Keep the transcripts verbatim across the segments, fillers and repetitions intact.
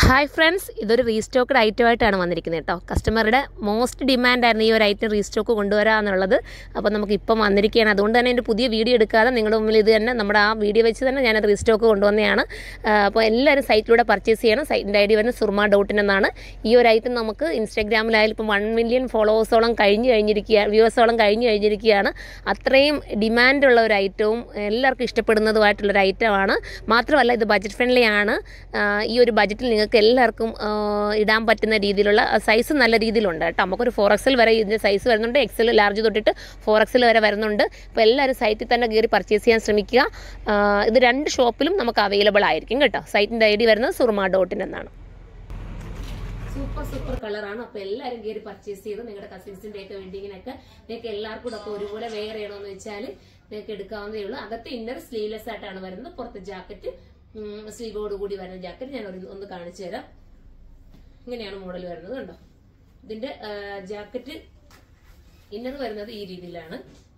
Hi friends, ഇതൊരു restocked ഐറ്റമായിട്ടാണ് വന്നിരിക്കുന്നത് കേട്ടോ. കസ്റ്റമറുടെ മോസ്റ്റ് ഡിമാൻഡായിരുന്നു ഈ ഒരു ഐറ്റം റീസ്റ്റോക്ക് കൊണ്ടുവരാമെന്നുള്ളത്. അപ്പോൾ നമുക്ക് ഇപ്പം വന്നിരിക്കുകയാണ്. അതുകൊണ്ട് തന്നെ എൻ്റെ പുതിയ വീഡിയോ എടുക്കാതെ നിങ്ങളുടെ മുമ്പിൽ ഇത് തന്നെ നമ്മുടെ ആ വീഡിയോ വെച്ച് തന്നെ ഞാനത് റീസ്റ്റോക്ക് കൊണ്ടുവന്നതാണ്. അപ്പോൾ എല്ലാവരും സൈറ്റിലൂടെ പർച്ചേസ് ചെയ്യണം. സൈറ്റിൻ്റെ ഐ ഡി വരുന്നത് സുറുമ ഡോട്ട് ഇൻ എന്നാണ്. ഈ ഒരു ഐറ്റം നമുക്ക് ഇൻസ്റ്റാഗ്രാമിലായാലും ഇപ്പം വൺ മില്യൺ ഫോളോവേഴ്സോളം കഴിഞ്ഞ് കഴിഞ്ഞിരിക്കുക വ്യൂവേഴ്സോളം കഴിഞ്ഞ് കഴിഞ്ഞിരിക്കുകയാണ്. അത്രയും ഡിമാൻഡുള്ള ഒരു ഐറ്റവും എല്ലാവർക്കും ഇഷ്ടപ്പെടുന്നതുമായിട്ടുള്ളൊരു ഐറ്റമാണ്. മാത്രമല്ല ഇത് ബഡ്ജറ്റ് ഫ്രണ്ട്ലി ആണ്. ഈ ഒരു ബഡ്ജറ്റിൽ നിങ്ങൾക്ക് എല്ലാവർക്കും ഇടാൻ പറ്റുന്ന രീതിയിലുള്ള സൈസ് നല്ല രീതിയിലുണ്ട് കേട്ടോ. നമുക്കൊരു ഫോർ എക്സൽ വരെ ഇതിൻ്റെ സൈസ് വരുന്നുണ്ട്. എക്സൽ ലാർജ് തൊട്ടിട്ട് ഫോർ എക്സൽ വരെ വരുന്നുണ്ട്. അപ്പോൾ എല്ലാവരും സൈറ്റിൽ തന്നെ കയറി പർച്ചേസ് ചെയ്യാൻ ശ്രമിക്കുക. ഇത് രണ്ട് ഷോപ്പിലും നമുക്ക് അവൈലബിൾ ആയിരിക്കും കേട്ടോ. സൈറ്റിൻ്റെ ഐ ഡി വരുന്നത് സുറുമ ഡോട്ട് ഇൻ എന്നാണ്. സൂപ്പർ സൂപ്പർ കളറാണ്. അപ്പോൾ എല്ലാവരും കയറി പർച്ചേസ് ചെയ്ത് നിങ്ങളുടെ കസിൻസിൻ്റെ ഒക്കെ വെഡിങ്ങിനൊക്കെ നിങ്ങൾക്ക് എല്ലാവർക്കും കൂടെ ഒക്കെ ഒരുപോലെ വെയർ ചെയ്യണമെന്ന് വെച്ചാൽ നിങ്ങൾക്ക് എടുക്കാവുന്നതേ ഉള്ളൂ. അകത്ത് ഇന്നർ സ്ലീവ്ലെസ് ആയിട്ടാണ് വരുന്നത്. പുറത്ത് ജാക്കറ്റ് സ്ലീവോട് കൂടി വരുന്ന ജാക്കറ്റ് ഞാൻ ഒന്ന് കാണിച്ചു തരാം. ഇങ്ങനെയാണ് മോഡൽ വരുന്നത് കണ്ടോ. ഇതിന്റെ ജാക്കറ്റ് ഇന്നർ വരുന്നത് ഈ രീതിയിലാണ്.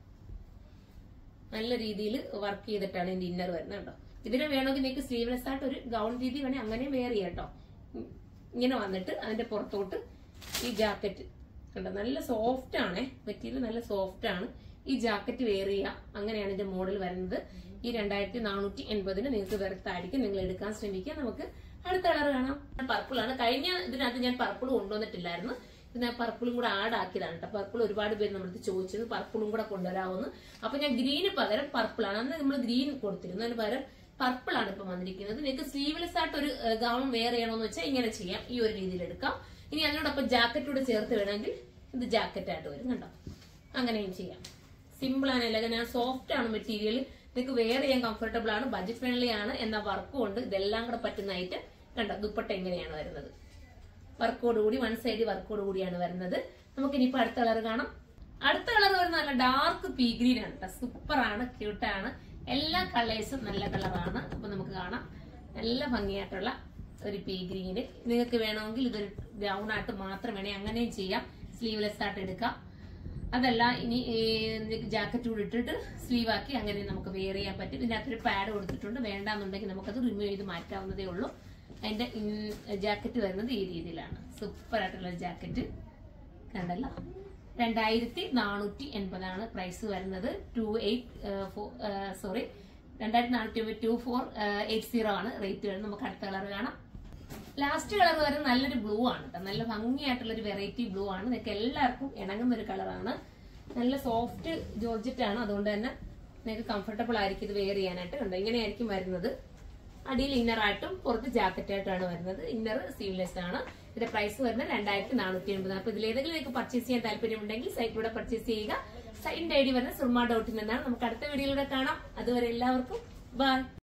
നല്ല രീതിയിൽ വർക്ക് ചെയ്തിട്ടാണ് ഇതിന്റെ ഇന്നർ വരുന്നത് കേട്ടോ. ഇതിന് വേണമെങ്കിൽ നിങ്ങൾക്ക് സ്ലീവ്ലെസ് ആയിട്ട് ഒരു ഗൗൺ രീതി വേണേ അങ്ങനെ വെയർ ചെയ്യാം കേട്ടോ. ഇങ്ങനെ വന്നിട്ട് അതിന്റെ പുറത്തോട്ട് ഈ ജാക്കറ്റ് കണ്ടോ, നല്ല സോഫ്റ്റ് ആണ് മെറ്റീരിയൽ, നല്ല സോഫ്റ്റ് ആണ്. ഈ ജാക്കറ്റ് വെയർ ചെയ്യാം. അങ്ങനെയാണ് ഇതിന്റെ മോഡൽ വരുന്നത്. ഈ രണ്ടായിരത്തി നാനൂറ്റി എൺപതിന് നിങ്ങൾക്ക് വെറുത്തായിരിക്കും. നിങ്ങൾ എടുക്കാൻ ശ്രമിക്കുക. നമുക്ക് അടുത്ത കളർ കാണാം. പർപ്പിൾ ആണ്. കഴിഞ്ഞ ഇതിനകത്ത് ഞാൻ പർപ്പിൾ കൊണ്ടുവന്നിട്ടില്ലായിരുന്നു. ഇത് ഞാൻ പർപ്പിളും കൂടെ ആഡ് ആക്കിയതാണ് കേട്ടോ. പർപ്പിൾ ഒരുപാട് പേര് നമ്മളടുത്ത് ചോദിച്ചത് പർപ്പിളും കൂടെ കൊണ്ടുവരാമെന്ന്. അപ്പൊ ഞാൻ ഗ്രീന് പകരം പർപ്പിൾ ആണ്. അന്ന് നമ്മൾ ഗ്രീൻ കൊടുത്തിരുന്നു. അതിന് പകരം പർപ്പിൾ ആണ് ഇപ്പൊ വന്നിരിക്കുന്നത്. നിങ്ങൾക്ക് സ്ലീവ്ലെസ് ആയിട്ട് ഒരു ഗൗൺ വെയർ ചെയ്യണമെന്ന് വെച്ചാൽ ഇങ്ങനെ ചെയ്യാം. ഈ ഒരു രീതിയിൽ എടുക്കാം. ഇനി അതിനോടൊപ്പം ജാക്കറ്റൂടെ ചേർത്ത് വേണമെങ്കിൽ ഇത് ജാക്കറ്റ് ആയിട്ട് വരും കണ്ടോ. അങ്ങനെയും ചെയ്യാം. സിമ്പിൾ ആണ്, എലഗന്റ് ആണ്, സോഫ്റ്റ് ആണ് മെറ്റീരിയൽ. നിങ്ങൾക്ക് വെയർ ചെയ്യാൻ കംഫർട്ടബിൾ ആണ്, ബഡ്ജറ്റ് ഫ്രണ്ട്ലി ആണ്. എന്ന വർക്കും ഉണ്ട്. ഇതെല്ലാം കൂടെ പറ്റുന്ന ഐറ്റം കണ്ടോ. ദുപ്പട്ട എങ്ങനെയാണ് വരുന്നത്, വർക്കോട് കൂടി, വൺ സൈഡ് വർക്കോട് കൂടിയാണ് വരുന്നത്. നമുക്ക് ഇനിയിപ്പോ അടുത്ത കളർ കാണാം. അടുത്ത കളർ വരുന്നത് നല്ല ഡാർക്ക് പീ ഗ്രീൻ ആണ് കേട്ടോ. സൂപ്പർ ആണ്, ക്യൂട്ടാണ്. എല്ലാ കളേഴ്സും നല്ല കളറാണ്. അപ്പൊ നമുക്ക് കാണാം നല്ല ഭംഗിയായിട്ടുള്ള ഒരു പീ ഗ്രീന്. നിങ്ങൾക്ക് വേണമെങ്കിൽ ഇതൊരു ഗൗൺ ആയിട്ട് മാത്രം വേണേ അങ്ങനെയും ചെയ്യാം. സ്ലീവ്ലെസ് ആയിട്ട് എടുക്കാം. അതല്ല ഇനി ജാക്കറ്റ് കൂടി ഇട്ടിട്ട് സ്ലീവ് ആക്കി അങ്ങനെ നമുക്ക് വെയർ ചെയ്യാൻ പറ്റും. ഇതിനകത്തൊരു പാഡ് കൊടുത്തിട്ടുണ്ട്. വേണ്ടാന്നുണ്ടെങ്കിൽ നമുക്കത് റിമൂവ് ചെയ്ത് മാറ്റാവുന്നതേ ഉള്ളൂ. അതിന്റെ ജാക്കറ്റ് വരുന്നത് ഈ രീതിയിലാണ്. സൂപ്പർ ആയിട്ടുള്ള ജാക്കറ്റ് കണ്ടല്ലോ. രണ്ടായിരത്തി നാനൂറ്റി എൺപതാണ് പ്രൈസ് വരുന്നത്. ടു എയ്റ്റ് സോറി രണ്ടായിരത്തി നാനൂറ്റി ടു ഫോർ എയ്റ്റ് സീറോ ആണ് റേറ്റ് വരുന്നത്. നമുക്ക് അടുത്ത കളർ കാണാം. ലാസ്റ്റ് കളർ വരുന്നത് നല്ലൊരു ബ്ലൂ ആണ് കേട്ടോ. നല്ല ഭംഗിയായിട്ടുള്ള ഒരു വെറൈറ്റി ബ്ലൂ ആണ്. നിങ്ങൾക്ക് എല്ലാവർക്കും ഇണങ്ങുന്ന ഒരു കളറാണ്. നല്ല സോഫ്റ്റ് ജോർജറ്റ് ആണ്. അതുകൊണ്ട് തന്നെ നിങ്ങൾക്ക് കംഫർട്ടബിൾ ആയിരിക്കും ഇത് വെയർ ചെയ്യാനായിട്ട്. കണ്ടോ, ഇങ്ങനെയായിരിക്കും വരുന്നത്. അടിയിൽ ഇന്നർ ആയിട്ടും പുറത്ത് ജാക്കറ്റ് ആയിട്ടാണ് വരുന്നത്. ഇന്നർ സ്ലീവ്ലെസ് ആണ്. ഇതിന്റെ പ്രൈസ് വരുന്നത് രണ്ടായിരത്തി നാനൂറ്റി എൺപത്. അപ്പൊ ഇതിലേതെങ്കിലും നിങ്ങൾക്ക് പർച്ചേസ് ചെയ്യാൻ താല്പര്യമുണ്ടെങ്കിൽ സൈറ്റിലൂടെ പർച്ചേസ് ചെയ്യുക. സൈറ്റിന്റെ ഐ ഡി വരുന്നത് സുറുമ ഡോട്ട് ഇൻ എന്നാണ്. നമുക്ക് അടുത്ത വീഡിയോയിലൂടെ കാണാം. അതുവരെ എല്ലാവർക്കും ബൈ.